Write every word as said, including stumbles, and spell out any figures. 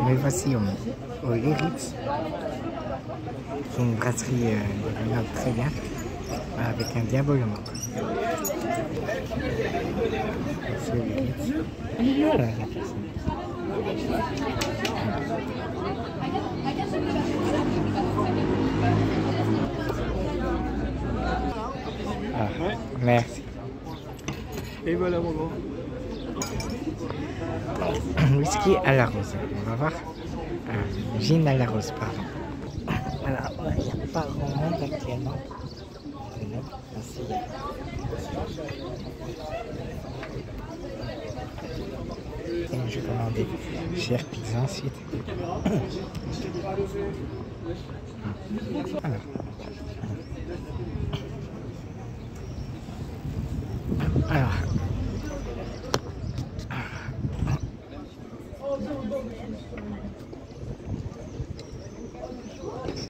Me voici au, au Lyritz. C'est une brasserie euh, qui note très bien, avec un diabolement. C'est au Lyritz. Voilà la personne. Ah, merci. Et voilà mon grand. Whisky à la rose, on va voir. Euh, gin à la rose, pardon. Alors, il n'y a pas grand monde actuellement. Merci. Et je vais commander chère pizza ensuite. Alors. Alors.